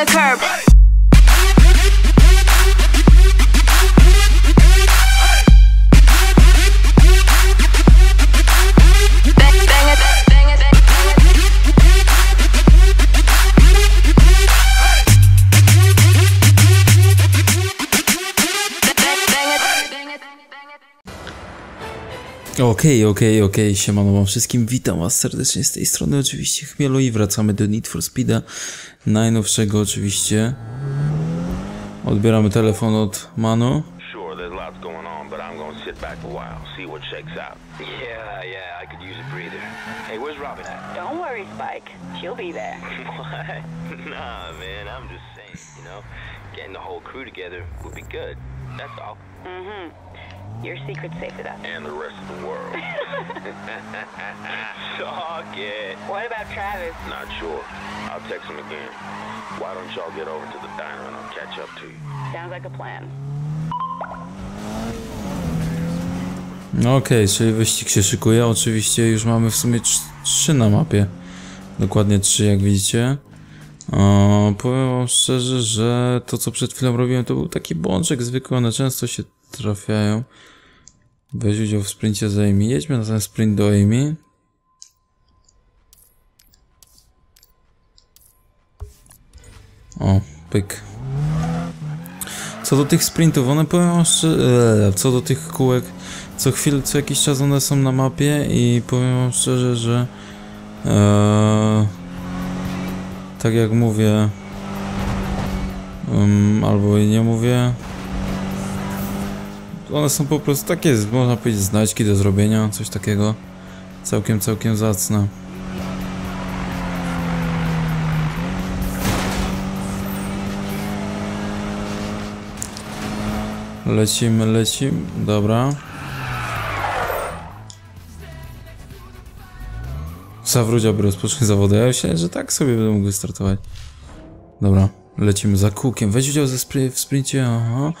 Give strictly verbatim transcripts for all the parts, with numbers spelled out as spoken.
the curb. Okej, okej, okej, siemano wam wszystkim, witam was serdecznie z tej strony oczywiście Chmielu i wracamy do Need for Speeda, najnowszego oczywiście. Odbieramy telefon od Manu. Sure, there's lots going on, but I'm gonna sit back a while, see what shakes out. Yeah, yeah, I could use a breather. Hey, where's Robin at? Don't worry, Spike. She'll be there. What? Nah, man, I'm just saying, you know, getting the whole crew together would be good. That's all. Mm-hmm. Your secret's safe with us. And the rest of the world. Talk it. What about Travis? Not sure. I'll text him again. Why don't y'all get over to the diner and I'll catch up to you? Sounds like a plan. No okej, okay, czyli wyścig się szykuje. Oczywiście już mamy w sumie trzy na mapie. Dokładnie trzy, jak widzicie. O, powiem wam szczerze, że to co przed chwilą robiłem to był taki bączek zwykły, one często się trafiają. Weź udział w sprincie z Amy. Jedźmy na ten sprint do Amy. O, pyk. Co do tych sprintów, one powiem wam szczerze, co do tych kółek, co chwilę, co jakiś czas one są na mapie i powiem wam szczerze, że ee, tak jak mówię, um, albo i nie mówię, one są po prostu takie, można powiedzieć, znajdźki do zrobienia, coś takiego. Całkiem, całkiem zacne. Lecimy, lecimy, dobra. Zawróć, aby rozpocząć zawody. Ja myślałem, że tak sobie będę mógł wystartować. Dobra, lecimy za kółkiem. Weź udział ze spry w sprincie, aha.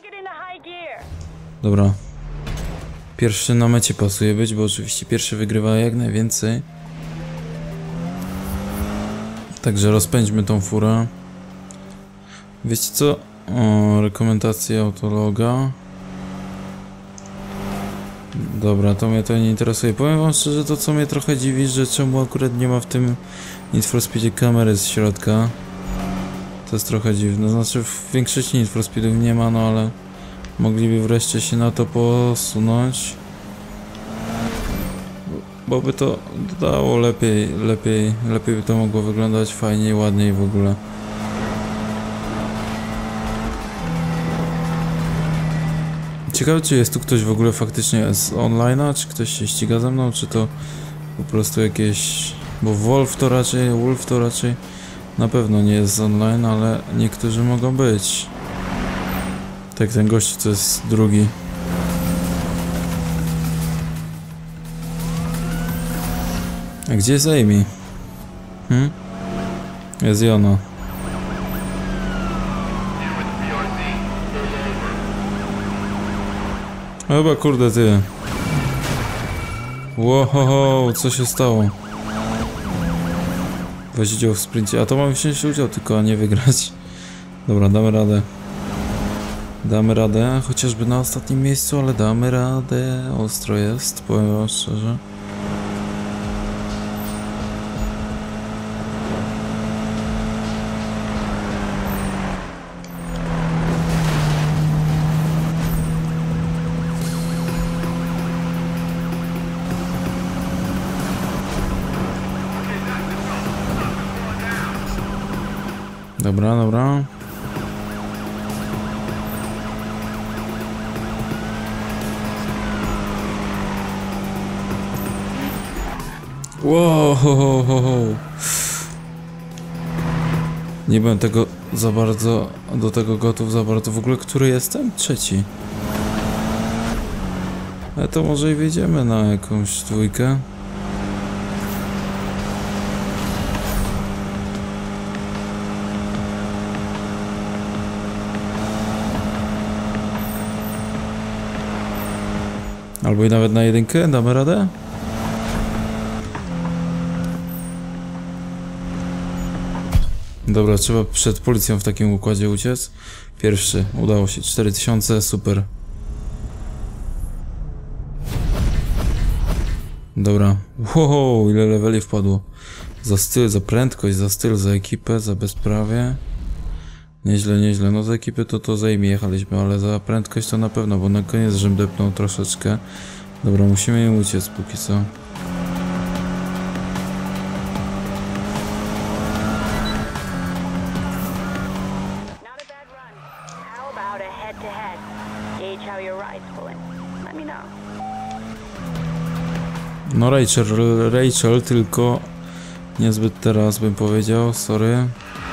Dobra. Pierwszy na mecie pasuje być, bo oczywiście pierwszy wygrywa jak najwięcej. Także rozpędźmy tą furę. Wiecie co? O, rekomendacja autologa. Dobra, to mnie to nie interesuje. Powiem wam szczerze, to co mnie trochę dziwi, że czemu akurat nie ma w tym Need for Speedzie kamery z środka. To jest trochę dziwne. Znaczy w większości Need for Speedów nie ma, no ale mogliby wreszcie się na to posunąć. Bo by to dodało lepiej, lepiej, lepiej by to mogło wyglądać fajniej, ładniej w ogóle. Ciekawe, czy jest tu ktoś w ogóle faktycznie z online'a, czy ktoś się ściga ze mną, czy to po prostu jakieś... Bo Wolf to raczej, Wolf to raczej na pewno nie jest z online, ale niektórzy mogą być. Tak, ten gość to jest drugi. A gdzie jest Amy? Hmm? Jest i ona. Chyba kurde ty. Wow, co się stało? Weź udział w sprincie. A to mamy wziąć udział tylko, a nie wygrać. Dobra, damy radę. Damy radę, chociażby na ostatnim miejscu, ale damy radę. Ostro jest, powiem wam szczerze. Dobra, dobra. Wow, ho, ho, ho, ho. Nie byłem tego za bardzo, do tego gotów za bardzo. W ogóle, który jestem? Trzeci. Ale to może i wyjdziemy na jakąś dwójkę. Albo i nawet na jedynkę, damy radę? Dobra, trzeba przed policją w takim układzie uciec. Pierwszy, udało się, cztery tysiące, super. Dobra, wow, ile leveli wpadło. Za styl, za prędkość, za styl, za ekipę, za bezprawie. Nieźle, nieźle, no za ekipę to to zajmie jechaliśmy, ale za prędkość to na pewno, bo na koniec żem depnął troszeczkę. Dobra, musimy im uciec póki co. Not a bad run. How about a head-to-head? Gauge how your ride's pulling. Let me know. No Rachel, Rachel, tylko niezbyt teraz bym powiedział, sorry.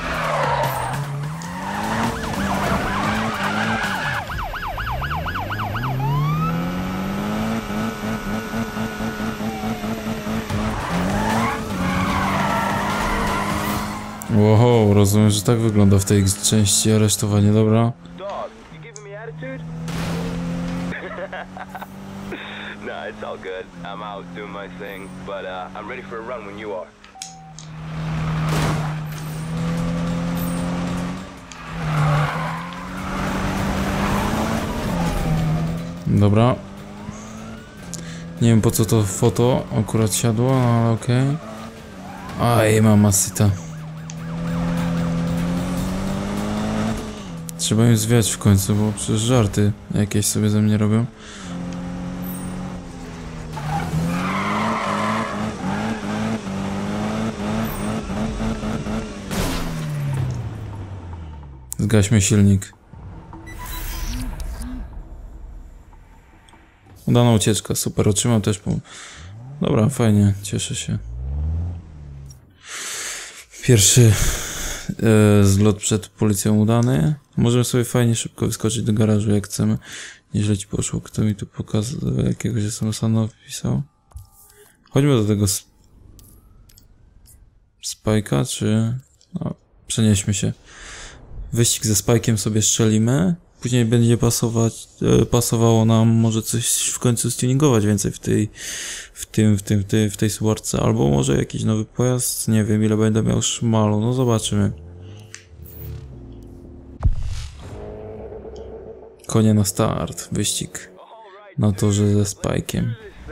Wow, rozumiem, że tak wygląda w tej części aresztowanie, dobra. Dog, you giving me attitude? No, it's all good. I'm out doing my thing, but uh, I'm ready for a run when you are. Dobra. Nie wiem po co to foto akurat siadło, no ale okej. Okay. Aj, mamacita. Trzeba im zwiać w końcu, bo przecież żarty jakieś sobie ze mnie robią. Zgaśmy silnik. Udana ucieczka, super, otrzymam też po... Dobra, fajnie, cieszę się. Pierwszy e, zlot przed policją udany. Możemy sobie fajnie szybko wyskoczyć do garażu, jak chcemy. Nieźle ci poszło, kto mi tu pokazał, jakiegoś es em esa wpisał. Chodźmy do tego sp Spajka, czy... No, przenieśmy się. Wyścig ze Spajkiem sobie strzelimy. Później będzie pasować, e, pasowało nam może coś w końcu stuningować więcej w tej, w tym, w tym, w tej, w tej Subarce, albo może jakiś nowy pojazd, nie wiem ile będę miał szmalu, no zobaczymy. Konie na start, wyścig na torze ze Spajkiem.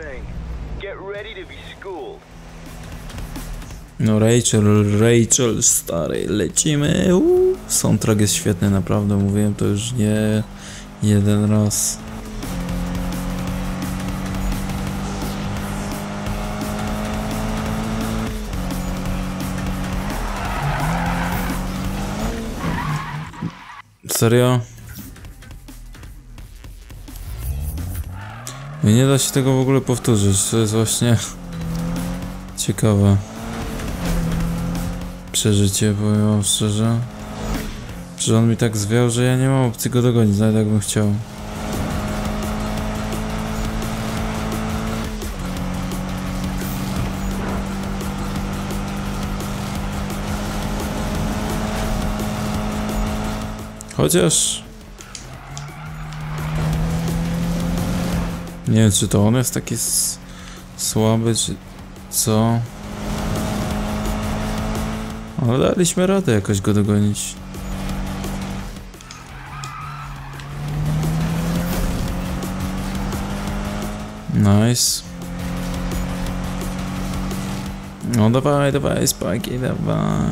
No Rachel, Rachel, stary, lecimy. Uuu. Soundtrack jest świetny, naprawdę, mówiłem to już nie jeden raz. Serio? No nie da się tego w ogóle powtórzyć, to jest właśnie ciekawe przeżycie, powiem wam szczerze. Że on mi tak zwiał, że ja nie mam opcji go dogonić, nawet jakbym chciał. Chociaż... Nie wiem, czy to on jest taki słaby, czy co? Ale daliśmy radę jakoś go dogonić. Nice. No dawaj, dawaj, Spajki, dawaj.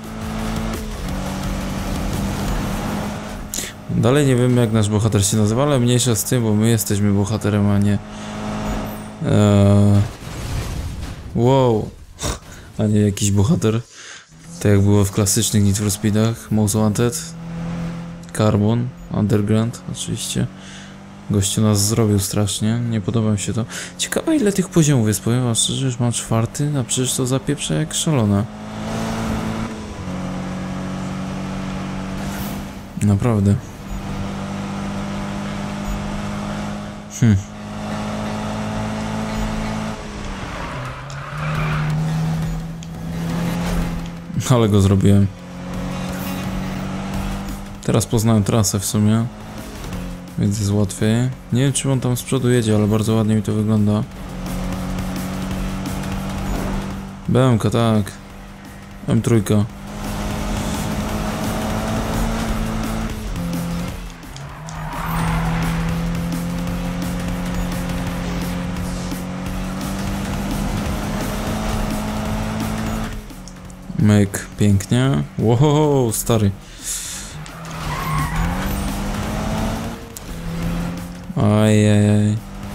Dalej nie wiem jak nasz bohater się nazywa, ale mniejsza z tym, bo my jesteśmy bohaterem, a nie... Eee... Wow. A nie jakiś bohater. Tak jak było w klasycznych Need for Speedach. Most Wanted. Carbon. Underground oczywiście. Gościu nas zrobił strasznie, nie podoba mi się to. Ciekawe ile tych poziomów jest, powiem wam szczerze, już mam czwarty, a przecież to zapieprza jak szalona. Naprawdę. Hm. Ale go zrobiłem. Teraz poznałem trasę w sumie. Więc jest łatwiej. Nie wiem czy on tam z przodu jedzie, ale bardzo ładnie mi to wygląda. B M K, tak. M trzy. Myk, pięknie. Wow, stary. Ojej.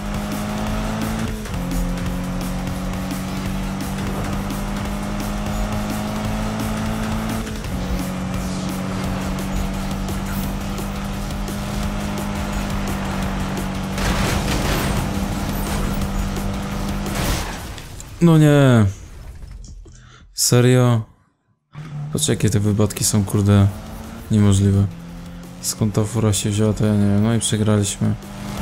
No nie. Serio? Patrz, jakie te wypadki są, kurde, niemożliwe. Skąd ta fura się wzięła, to ja nie wiem. No i przegraliśmy.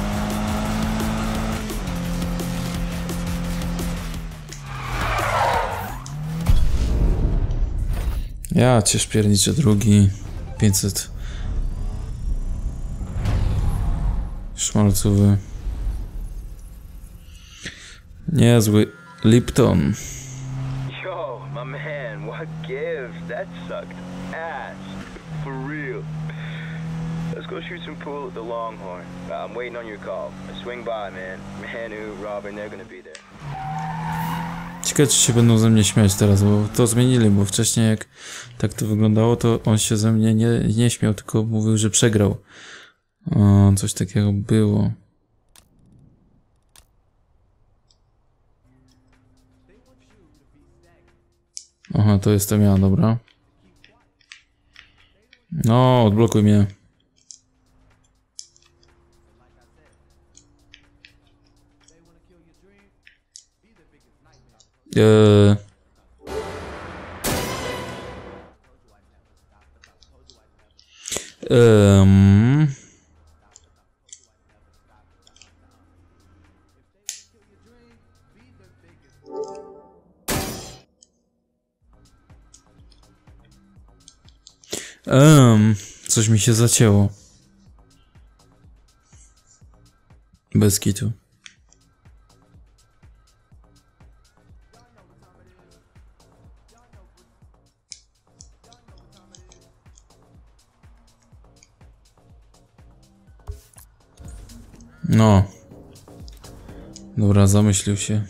Ja cię szpierniczę, drugi. pięćset. Szmalcowy. Niezły Lipton. Yo, my man, what gives? That sucked ass. For real. Let's go shoot some pool at the Longhorn. Uh, I'm waiting on your call. Swing by, man. Manu, Robin, they're gonna be there. Ciekawe, czy się będą ze mnie śmiać teraz, bo to zmienili, bo wcześniej jak tak to wyglądało, to on się ze mnie nie, nie śmiał, tylko mówił, że przegrał. O, coś takiego było. Aha, to jestem ja, dobra. No, odblokuj mnie. Eee. Um. Um, coś mi się zacięło. Bez kitu. No. Dobra, zamyślił się.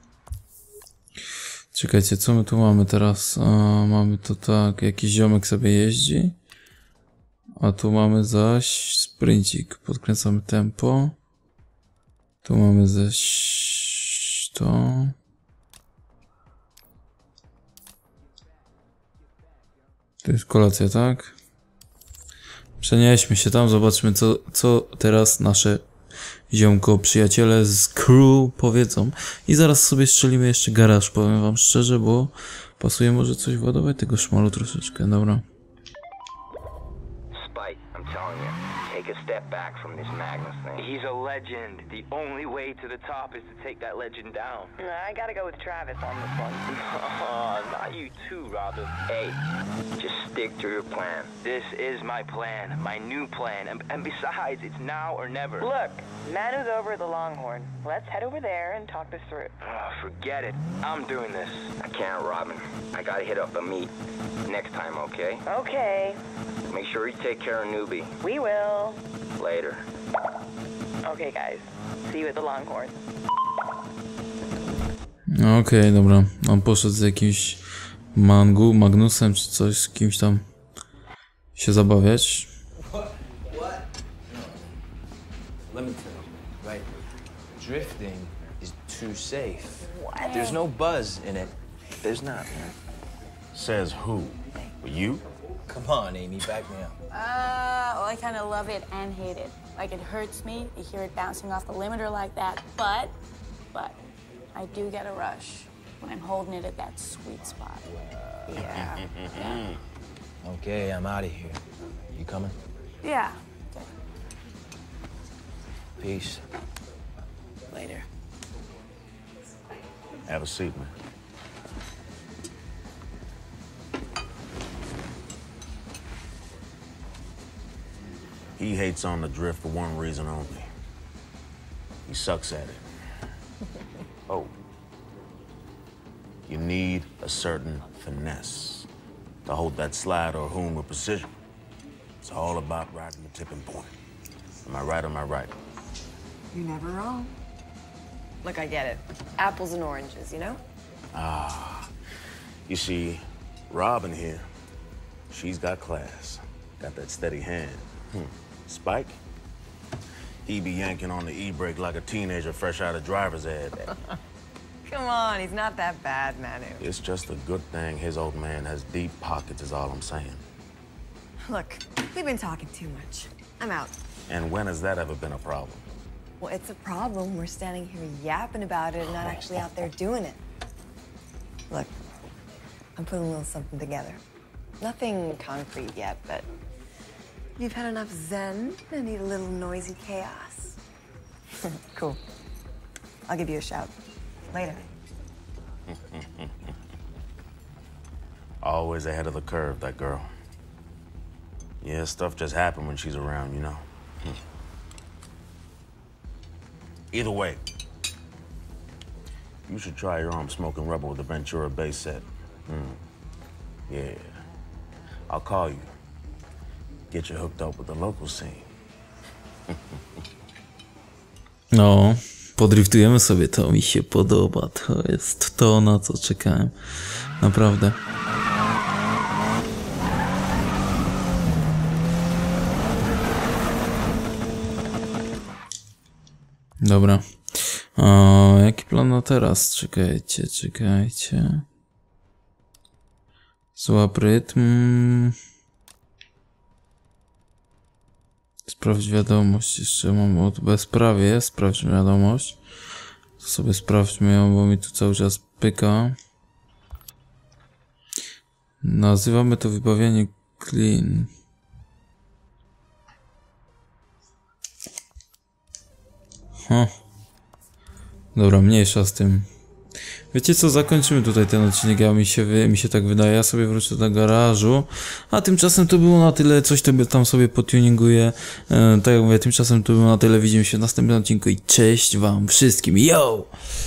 Czekajcie, co my tu mamy teraz? A, mamy to tak, jakiś ziomek sobie jeździ. A tu mamy zaś sprincik. Podkręcamy tempo. Tu mamy zaś to. To jest kolacja, tak? Przenieśmy się tam, zobaczmy co, co teraz nasze ziomko, przyjaciele z crew powiedzą. I zaraz sobie strzelimy jeszcze garaż, powiem wam szczerze, bo pasuje może coś władować tego szmalu troszeczkę, dobra. Spike, I'm telling you, take a step back from this Magnus thing. He's a legend. The only way to the top is to take that legend down. I gotta go with Travis on this one. Oh, not you too, Robin. Hey, just stick to your plan. This is my plan, my new plan, and, and besides, it's now or never. Look, Manu's over at the Longhorn. Let's head over there and talk this through. Oh, forget it. I'm doing this. I can't, Robin. I gotta hit up the meet next time, okay? Okay, Make sure you take care of Newbie. we will. Later. Okay, guys. See you at the Longhorn. No okej, okay, dobra. On poszedł z jakimś Mangu, Magnusem czy coś, z kimś tam się zabawiać. Let me tell you, right? Drifting is too safe. What? There's no buzz in it. There's not, man. Says who? You? Come on, Amy, back me up. Uh, well, I kind of love it and hate it. Like, it hurts me to hear it bouncing off the limiter like that, but, but, I do get a rush when I'm holding it at that sweet spot. Yeah. Yeah. Okay, I'm out of here. You coming? Yeah. Peace. Later. Have a seat, man. He hates on the drift for one reason only. He sucks at it. Oh. You need a certain finesse to hold that slide or hoon with precision. It's all about riding the tipping point. Am I right or am I right? You're never wrong. Look, I get it. Apples and oranges, you know? Ah. You see, Robin here. She's got class. Got that steady hand. Hmm. Spike? He be yanking on the e-brake like a teenager fresh out of driver's ed. Come on, he's not that bad, Manu. It's just a good thing his old man has deep pockets is all I'm saying. Look, we've been talking too much. I'm out. And when has that ever been a problem? Well, it's a problem. We're standing here yapping about it and not actually out there doing it. Look, I'm putting a little something together. Nothing concrete yet, but you've had enough zen. I need a little noisy chaos. Cool. I'll give you a shout. Later. Always ahead of the curve, that girl. Yeah, stuff just happens when she's around, you know? Hmm. Either way, you should try your arm smoking rubber with the Ventura bass set. Hmm. Yeah. I'll call you. Get you hooked up with the local scene. No, podriftujemy sobie, to mi się podoba. To jest to, na co czekałem. Naprawdę. Dobra. O, jaki plan na teraz? Czekajcie, czekajcie. Złap rytm. Sprawdź wiadomość. Jeszcze mam od bezprawie. Sprawdź wiadomość. To sobie sprawdźmy ją, bo mi tu cały czas pyka. Nazywamy to wybawianie clean. Huh. Dobra, mniejsza z tym. Wiecie co, zakończymy tutaj ten odcinek, ja mi się, wy, mi się tak wydaje, ja sobie wrócę do garażu, a tymczasem to było na tyle, coś to tam sobie potuninguję, e, tak jak mówię, tymczasem to było na tyle, widzimy się w następnym odcinku i cześć wam wszystkim, yo!